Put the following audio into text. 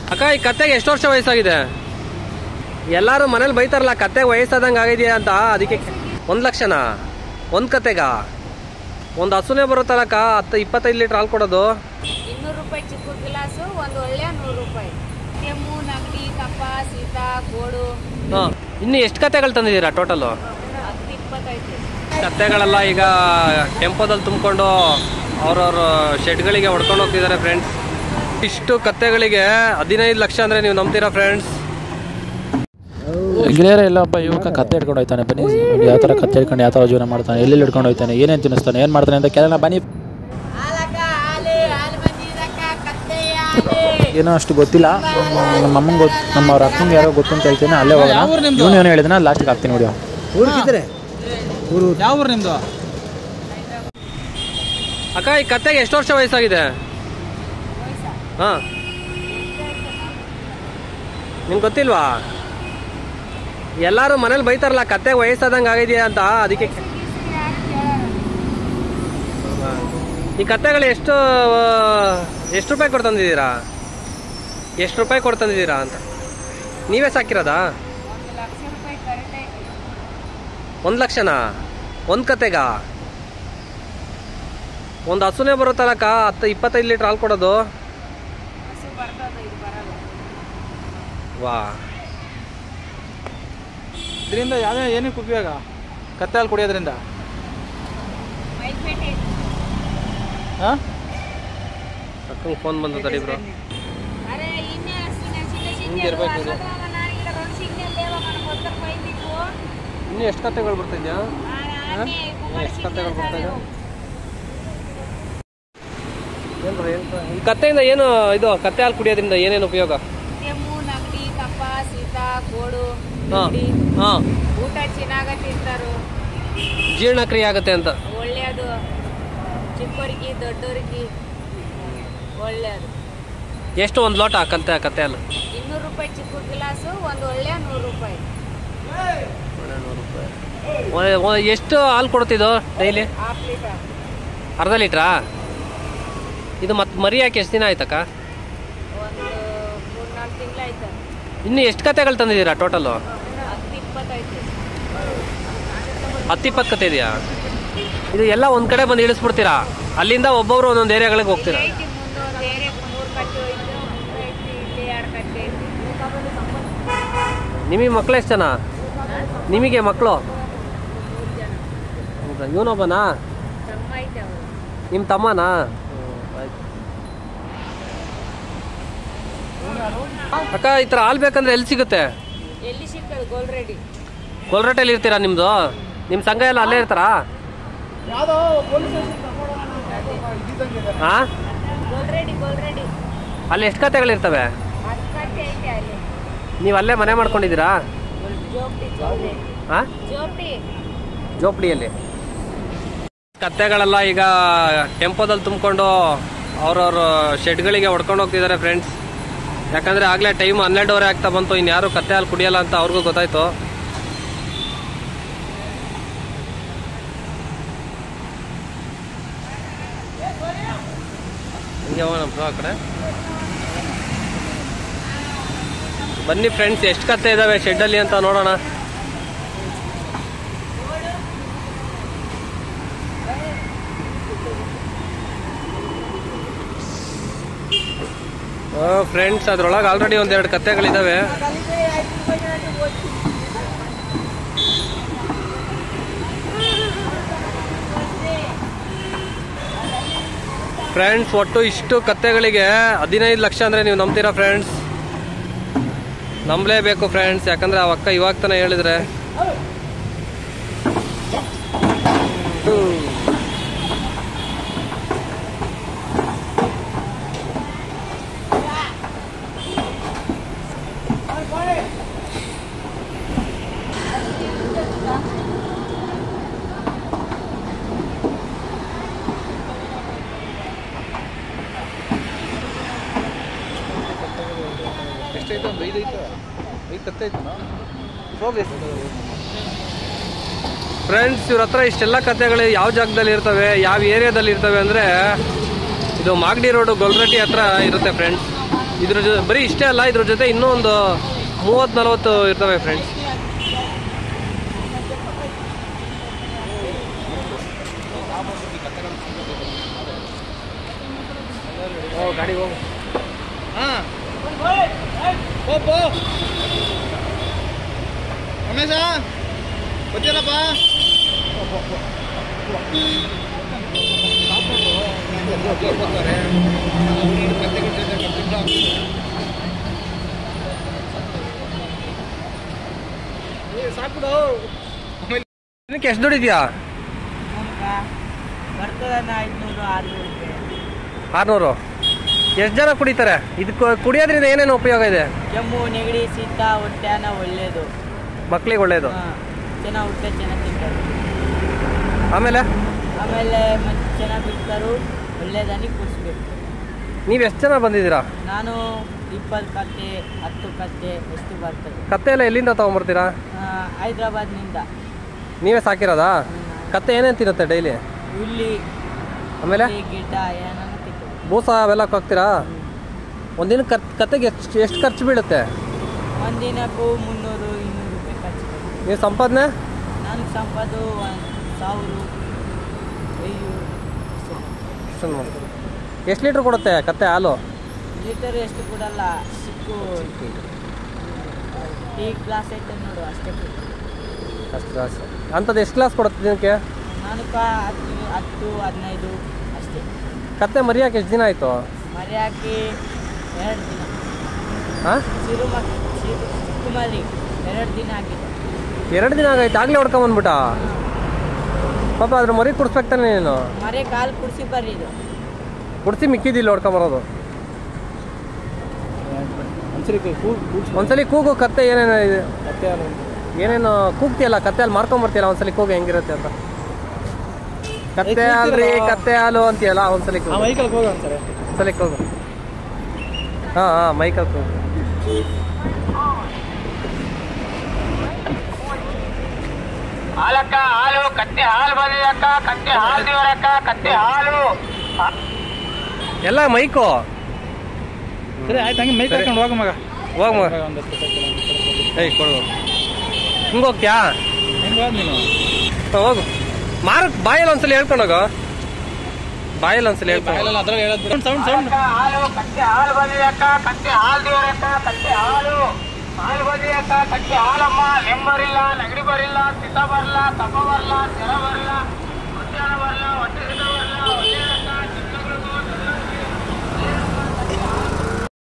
ಅಕ್ಕ ಈ ಕತ್ತೆಗೆ ಎಷ್ಟು ವರ್ಷ ವಯಸ್ಸಾಗಿದೆ? ಎಲ್ಲಾರು ಮನೇಲಿ ಬೈತಾರಲ್ಲ ಕತ್ತೆಗೆ ವಯಸ್ಸಾದಂಗೆ ಆಗಿದೆಯಾ ಅಂತ, ಅದಕ್ಕೆ 1 ಲಕ್ಷನಾ ಒಂದು ಕತ್ತೆಗ? ಒಂದು ಹಸುನೇ ಬರುತ್ತಲ್ಲಕ್ಕ 10-25 ಲೀಟರ್ ಹಾಲು ಕೊಡೋದು. 200 ರೂಪಾಯಿ ಚಿಕ್ಕ ಗ್ಲಾಸು, ಒಂದು ಒಳ್ಳೆ 100 ರೂಪಾಯಿ. ಕೆಮ್ಮು, ನೆಗಡಿ, ಕಫ, ಶೀತ, ಗೋಡು. ಇನ್ನು ಎಷ್ಟು ಕತ್ತೆಗಳು ತಂದಿದ್ದೀರಾ ಟೋಟಲು? 10-25. ಕತ್ತೆಗಳೆಲ್ಲ ಈಗ ಟೆಂಪೋದಲ್ಲಿ ತುಂಬಿಕೊಂಡು ಅವ್ರವ್ರ ಶೆಡ್ಗಳಿಗೆ ಹೊಡ್ಕೊಂಡು ಹೋಗ್ತಿದ್ದಾರೆ ಫ್ರೆಂಡ್ಸ್. ಇಷ್ಟು ಕತ್ತೆಗಳಿಗೆ 15 ಲಕ್ಷ ಅಂದರೆ ನೀವು ನಂಬ್ತೀರಾ ಫ್ರೆಂಡ್ಸ್? ಗೆಳೆಯರ ಎಲ್ಲಪ್ಪ ಯುವಕ ಕತ್ತೆ ಹಿಡ್ಕೊಂಡು ಹೋಗ್ತಾನೆ. ಬನ್ನಿ ಯಾವ ಥರ ಕತ್ತೆ ಹಿಡ್ಕೊಂಡು ಯಾವ ಥರ ಜೀವನ ಮಾಡ್ತಾನೆ, ಎಲ್ಲೆಲ್ಲಿ ಹಿಡ್ಕೊಂಡು ಹೋಗ್ತಾನೆ, ಏನೇನು ತಿನ್ನಿಸ್ತಾನೆ, ಏನು ಮಾಡ್ತಾನೆ ಅಂತ ಕೇಳೋಣ ಬನ್ನಿ. ಏನೋ ಅಷ್ಟು ಗೊತ್ತಿಲ್ಲ, ನಮ್ಮ ಅಮ್ಮಂಗೆ ಗೊತ್ತು, ನಮ್ಮ ಅವ್ರ ಅಕ್ಕಂಗೆ ಯಾರೋ ಗೊತ್ತು ಅಂತ ಹೇಳ್ತೀನಿ. ಅಲ್ಲೇ ಹೋಗೋಣ. ಇವನು ಏನೋ ಹೇಳಿದ್ರೆ ಲಾಸ್ಟಿಗೆ ಹಾಕ್ತೀನಿ ನೋಡಿ. ಊರಿಗಿದ್ರೆ ಊರು ಯಾವ ಊರು ನಿಮ್ಮದು? ಅಕ್ಕ ಈ ಕತ್ತೆಗೆ ಎಷ್ಟು ವರ್ಷ ವಯಸ್ಸಾಗಿದೆ? ಹಾಂ, ನಿಮ್ಗೆ ಗೊತ್ತಿಲ್ವಾ? ಎಲ್ಲಾರು ಮನೇಲಿ ಬೈತಾರಲ್ಲ ಕತ್ತೆಗೆ ವಯಸ್ಸಾದಂಗೆ ಆಗಿದೆಯಾ ಅಂತ, ಅದಕ್ಕೆ. ಈ ಕತ್ತೆಗಳು ಎಷ್ಟು ರೂಪಾಯಿ ಕೊಡ್ತಂದಿದ್ದೀರಾ? ಎಷ್ಟು ರೂಪಾಯಿ ಕೊಡ್ತಂದಿದ್ದೀರಾ ಅಂತ? ನೀವೇ ಸಾಕಿರೋದಾ? 1 ಲಕ್ಷನಾ ಒಂದು ಕತ್ತೆಗ? ಒಂದು ಹಸುನೇ ಬರುತ್ತಲ್ಲಕ್ಕ 10-25 ಲೀಟರ್ ಹಾಲು ಕೊಡೋದು. ವಾ, ಇದರಿಂದ ಯಾವುದೇ ಏನಕ್ಕೆ ಉಪಯೋಗ ಕತ್ತೆ ಹಾಲು ಕುಡಿಯೋದ್ರಿಂದ? ಹಾಂ, ಅಕ್ಕಂಗೆ ಫೋನ್ ಬಂದು ತಡಿ ಬ್ರೋ. ಹಿಂಗಿರ್ಬೇಕು ಇದು. ಇನ್ನು ಎಷ್ಟು ಕತ್ತೆಗಳು ಬರ್ತಿದ್ಯಾ? ಎಷ್ಟು ಕತ್ತೆಗಳು ಬರ್ತಾಯಿದ್ಯಾ? ಈ ಕತ್ತೆಯಿಂದ ಏನು ಇದು ಕತ್ತೆ ಹಾಲು ಕುಡಿಯೋದ್ರಿಂದ ಏನೇನು ಉಪಯೋಗ? ಕೆಮ್ಮು, ನೆಗಡಿ, ಕಫ, ಶೀತ, ಗೋಡು. ಹಾಂ, ಊಟ ಚೆನ್ನಾಗ ತಿಂತಾರು, ಜೀರ್ಣಕ್ರಿಯೆ ಆಗುತ್ತೆ ಅಂತ. ಒಳ್ಳೆಯದು. ಚಿಕ್ಕವರಿಗೆ ದೊಡ್ಡವರಿಗೆ ಒಳ್ಳೆಯದು. ಎಷ್ಟು ಒಂದು ಲೋಟ ಕತ್ತೆ ಹಾಲು? 200 ರೂಪಾಯಿ ಚಿಕ್ಕ ಗ್ಲಾಸು, ಒಂದು ಒಳ್ಳೆ 100 ರೂಪಾಯಿ. ಎಷ್ಟು ಹಾಲು ಕೊಡ್ತಿದ್ದು ಡೈಲಿ? ½ ಲೀಟರ್. ಅರ್ಧ ಲೀಟ್ರಾ? ಇದು ಮತ್ತೆ ಮರಿ ಹಾಕಿ ಎಷ್ಟು ದಿನ ಆಯ್ತಕ್ಕ? ಒಂದು 3-4 ತಿಂಗಳು ಆಯ್ತು. ಇನ್ನು ಎಷ್ಟು ಕತ್ತೆಗಳು ತಂದಿದ್ದೀರಾ ಟೋಟಲು? 10-20 ಕತ್ತೆ ಇದೆಯಾ? ಇದು ಎಲ್ಲ ಒಂದು ಕಡೆ ಬಂದು ಇಳಿಸ್ಬಿಡ್ತೀರಾ? ಅಲ್ಲಿಂದ ಒಬ್ಬೊಬ್ರು ಒಂದೊಂದು ಏರಿಯಾಗಳಿಗೆ ಹೋಗ್ತೀರಾ? ಮುಂದೊಂದು ಏರಿಯಾಕ್ಕೆ 3 ಕತ್ತೆ ಹೋಯ್ತು, ಇಲ್ಲಿ 2 ಕತ್ತೆ ಐತಿ. ನಿಮಗೆ ಮಕ್ಳು ಎಷ್ಟು ಜನ? ನಿಮಗೆ ಮಕ್ಕಳು? ಇವನೊಬ್ಬನಾ? ತಮ್ಮ ಐತೆ ಅವರು. ನಿಮ್ಮ ತಮ್ಮನಾ? ಅಕ್ಕ ಈ ಥರ ಹಾಲು ಬೇಕಂದ್ರೆ ಎಲ್ಲಿ ಸಿಗುತ್ತೆ? ಎಲ್ಲಿ ಸಿಗ್ತದೆ? ಗೋಲ್ರೆಡಿ. ಕೋಲ್ರಟ್ಟೆಯಲ್ಲಿ ಇರ್ತೀರಾ? ನಿಮ್ಮದು ನಿಮ್ಮ ಸಂಘ ಎಲ್ಲ ಅಲ್ಲೇ ಇರ್ತಾರಾ? ಹಾಂ, ಗೋಲ್ರೆಡಿ. ಅಲ್ಲಿ ಎಷ್ಟು ಕತ್ತೆಗಳಿರ್ತವೆ? 10 ಕತ್ತೆ ಐತೆ ಅಲ್ಲಿ. ನೀವು ಅಲ್ಲೇ ಮನೆ ಮಾಡ್ಕೊಂಡಿದ್ದೀರಾ? ಹಾಂ, ಜೋಪಡಿಯಲ್ಲಿ. ಕತ್ತೆಗಳೆಲ್ಲ ಈಗ ಟೆಂಪೋದಲ್ಲಿ ತುಂಬಿಕೊಂಡು ಅವ್ರವ್ರ ಶೆಡ್ಗಳಿಗೆ ಹೊಡ್ಕೊಂಡು ಹೋಗ್ತಿದ್ದಾರೆ ಫ್ರೆಂಡ್ಸ್. ಯಾಕಂದರೆ ಆಗಲೇ ಟೈಮ್ 12:30 ಆಗ್ತಾ ಬಂತು. ಇನ್ಯಾರು ಕತ್ತೆ ಹಾಲು ಕುಡಿಯಲ್ಲ ಅಂತ ಅವ್ರಿಗೂ ಗೊತ್ತಾಯ್ತು. ಆ ಕಡೆ ಬನ್ನಿ ಫ್ರೆಂಡ್ಸ್, ಎಷ್ಟು ಕತ್ತೆ ಇದಾವೆ ಶೆಡ್ಡಲ್ಲಿ ಅಂತ ನೋಡೋಣ. ಫ್ರೆಂಡ್ಸ್, ಅದ್ರೊಳಗೆ ಆಲ್ರೆಡಿ 1-2 ಕತ್ತೆಗಳಿದಾವೆ. ಫ್ರೆಂಡ್ಸ್, ಒಟ್ಟು ಇಷ್ಟು ಕತ್ತೆಗಳಿಗೆ 15 ಲಕ್ಷ ಅಂದರೆ ನೀವು ನಂಬ್ತೀರಾ ಫ್ರೆಂಡ್ಸ್? ನಂಬಲೇಬೇಕು ಫ್ರೆಂಡ್ಸ್, ಯಾಕಂದರೆ ಆ ಅಕ್ಕ ಇವಾಗ ತಾನೇ ಹೇಳಿದ್ರೆ. ಎಷ್ಟೈತೆ? ಒಂದು 5 ಐತೆ. 5 ಕತ್ತೆ ಐತೆ. ಫ್ರೆಂಡ್ಸ್, ಇವ್ರ ಹತ್ರ ಇಷ್ಟೆಲ್ಲ ಕತ್ತೆಗಳು ಯಾವ ಜಾಗದಲ್ಲಿ ಇರ್ತವೆ, ಯಾವ ಏರಿಯಾದಲ್ಲಿ ಇರ್ತವೆ ಅಂದರೆ ಇದು ಮಾಗಡಿ ರೋಡು ಗೊಲ್ರಟ್ಟಿ ಹತ್ರ ಇರುತ್ತೆ ಫ್ರೆಂಡ್ಸ್. ಇದ್ರ ಜೊತೆ ಬರೀ ಇಷ್ಟೇ ಅಲ್ಲ, ಇದ್ರ ಜೊತೆ ಇನ್ನೂ ಒಂದು 30-40 ಇರ್ತವೆ ಫ್ರೆಂಡ್ಸ್. ಗಾಡಿ ಹೋಗು. ಹಾಂ ರಮೇಶ ಗೊತ್ತಿಲ್ಲಪ್ಪ. ಸಾಕ್ಬಿಡು. ದಿನಕ್ಕೆ ಎಷ್ಟು ದುಡಿದ್ಯಾ? ಬರ್ತದ 500-600 600. ಎಷ್ಟು ಜನ ಕುಡಿತಾರೆ? ಇದಕ್ಕೆ ಕುಡಿಯೋದ್ರಿಂದ ಏನೇನು ಉಪಯೋಗ ಇದೆ? ಕೆಮ್ಮು, ನೆಗಡಿ, ಶೀತ, ಹೊಟ್ಟೆನ ಒಳ್ಳೇದು, ಮಕ್ಳಿಗೆ ಒಳ್ಳೇದು. ಚೆನ್ನಾಗಿ ಹೊಟ್ಟೆ ಚೆನ್ನಾಗಿ ತಿಂತಾರೆ. ಆಮೇಲೆ ಮತ್ತೆ ಚೆನ್ನಾಗಿ ಬಿಡ್ತಾರು. ಒಳ್ಳೇದನ್ನ ಕುಡಿಸ್ಬೇಕು. ನೀವು ಎಷ್ಟು ಜನ ಬಂದಿದ್ದೀರಾ? ನಾನು 20 ಕತ್ತೆ 10 ಕತ್ತೆ ಎಷ್ಟು ಬರ್ತದೆ. ಕತ್ತೆ ಎಲ್ಲ ಎಲ್ಲಿಂದ ತೊಗೊಂಬರ್ತೀರಾ? ಹೈದ್ರಾಬಾದ್ನಿಂದ. ನೀವೇ ಸಾಕಿರೋದಾ? ಕತ್ತೆ ಏನೇನು ತಿನ್ನುತ್ತೆ ಡೈಲಿ? ಹುಲ್ಲಿ, ಆಮೇಲೆ ಗಿಡ್ಡ ಏನೇನು ತಿಂತದೆ. ಬೂಸ ಅವೆಲ್ಲ ಹಾಕ್ತೀರಾ? ಒಂದಿನ ಕತ್ತೆಗೆ ಎಷ್ಟು ಖರ್ಚು ಬೀಳುತ್ತೆ? ಒಂದಿನಕ್ಕೂ 300-200 ರೂಪಾಯಿ ಖರ್ಚು. ನೀವು ಸಂಪಾದನೆ? ನಾನು ಸಂಪಾದು 1000 ಮಾಡ್ತೀವಿ. ಎಷ್ಟು ಲೀಟ್ರ್ ಕೊಡುತ್ತೆ ಕತ್ತೆ ಹಾಲು? ಲೀಟರ್ ಎಷ್ಟು ಕೊಡಲ್ಲ. ಚಿಕ್ಕು ಟೀ ಗ್ಲಾಸ್ ಐತೆ ನೋಡು, ಅಷ್ಟೇ ಅಷ್ಟು ಗ್ಲಾಸ್. ಅಂಥದ್ದು ಎಷ್ಟು ಗ್ಲಾಸ್ ಕೊಡುತ್ತೆ ದಿನಕ್ಕೆ? ನಾನು 10-15 ಅಷ್ಟೇ. ಕತ್ತೆ ಮರಿ ಹಾಕಿ ಎಷ್ಟು ದಿನ ಆಯಿತು? ಮರಿ ಹಾಕಿ 2 ದಿನ. ಹಾಂ, ಚಿಕ್ಕ ಮರಿ 2 ದಿನ ಆಗಿದೆ. 2 ದಿನ ಆಗೈತೆ, ಆಗಲೇ ಹೊಡ್ಕೊಂಬಂದ್ಬಿಟ್ಟ. ಪಾಪ ಅದ್ರ ಮರಿ ಕುಡಿಸ್ಬೇಕು ತಾನೆ ನೀನು? ಮರಿ ಕಾಲು ಕುಡಿಸಿ ಬರ್ರಿ, ಇದು ಕುಡಿಸಿ ಮಿಕ್ಕಿದಿಲ್ಲ ಹೊಡ್ಕೊಂಬರೋದು. ಒಂದ್ಸಲಿ ಕೂಗು ಕತ್ತೆ ಏನೇನು ಇದೆ, ಏನೇನು ಕೂಗ್ತಿಯಲ್ಲ ಕತ್ತೆ ಹಾಲು ಮಾರ್ಕೊಂಬರ್ತೀಯಲ್ಲ, ಒಂದ್ಸಲಿ ಕೂಗು ಹೆಂಗಿರುತ್ತೆ ಅಂತ. ಕತ್ತೆ ಹಾಲ್ರಿ, ಕತ್ತೆ ಹಾಲು ಅಂತೀಯಲ್ಲ, ಒಂದ್ಸಲಿ ಕೂಗು. ಒಂದ್ಸಲಿ ಕೂಗು. ಹಾಂ ಮೈಕಲ್ ಕೂಗು. ಹಾಲಕ್ಕ ಹಾಲು, ಕತ್ತೆ ಹಾಲು ಬಂದಿದಕ್ಕ, ಕತ್ತೆ ಹಾಲು ದೇವರಕ್ಕ, ಕತ್ತೆ ಹಾಲು. ಎಲ್ಲ ಮೈಕು. ಸರಿ ಆಯ್ತು, ಹಂಗೆ ಮೈಕ್ ಹಾಕೊಂಡು ಹೋಗ ಮಗ. ಹೋಗ ಮಗ. ಏಯ್ ಕೊಡು. ಹಿಂಗೆ ಹೋಗ್ತೀಯಾ? ಹೆಂಗೆ ಹೋದ್ ನೀನು? ಹೋಗು. ಮಾರಕ್ ಬಾಯಲ್ಲಿ ಒಂದ್ಸಲ ಹೇಳ್ಕೊಂಡೋಗ. ಬಾಯಲ್ಲಿ ಒಂದ್ಸಲ ಹೇಳ್ಕೊಂಡು ಅದ್ರಾಗ ಹೇಳೋದು ಸೌಂಡ್. ಹಾಲು, ಕತ್ತೆ ಹಾಲು ಬಂದಿದಕ್ಕ, ಕತ್ತೆ ಹಾಲು ದೇವರಕ್ಕ, ಕತ್ತೆ ಹಾಲು. ಹಾಲು ಬಂದಿದಕ್ಕ, ಕತ್ತೆ ಹಾಲಮ್ಮ. ನೆಮ್ಮರಿಲ್ಲ, ನೆಗಡಿ ಬರಿಲ್ಲ, ಶೀತ ಬರಲ್ಲ, ಕಫ ಬರಲ್ಲ, ಜ್ವರ ಬರಲ್ಲ, ಮಧ್ಯಾಹ್ನ ಬರಲ್ಲ, ಹೊಟ್ಟೆ